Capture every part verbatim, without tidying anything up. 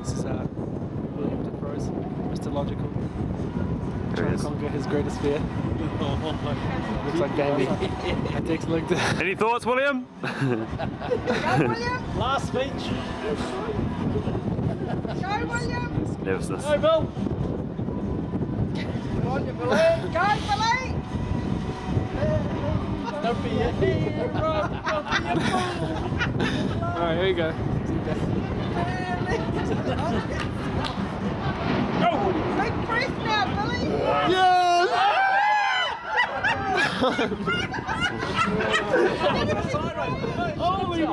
This is uh, William Diprose, Mister Logical. There Trying he to is. conquer his greatest fear. Looks like Bambi. I take a look at Any thoughts, William? Go, William! last speech. Go, William! Nervousness. Go, Bill! Come on, you Billy! Go, Billy! Don't be a hero, don't be a fool. Alright, here you go. Big breath now, Billy! Yes! Holy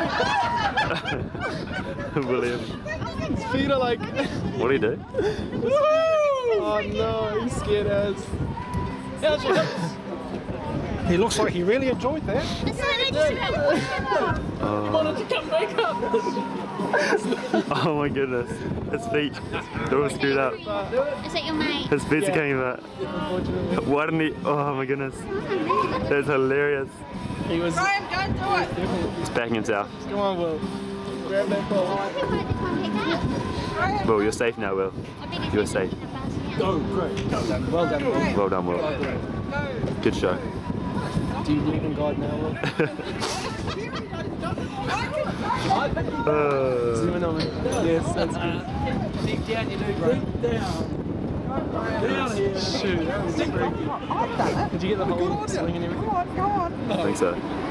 moly! William. His feet are like... What do you do? Oh no, he's scared as. How's your hips? He looks like he really enjoyed that. Oh. He wanted to come back up. Oh my goodness. His feet. They're all screwed up. Is that your mate? His feet Yeah. are coming out. Unfortunately. Why didn't he? Oh my goodness. That's hilarious. He was. Graham, don't do it! He's backing himself. Come on, Will. Grab that ball. Graham! Will, you're safe now, Will. You're safe. Go, great. Well done. Well done, Will. Well done, Will. Go! Good show. Do you believe in God now, Will? Uh, Zoom in on me. Yes, that's good. Deep down, you do. Deep down. Down here. Shoot, that was freaky. Did you get the whole swing and everything? Go on, go on! I think so.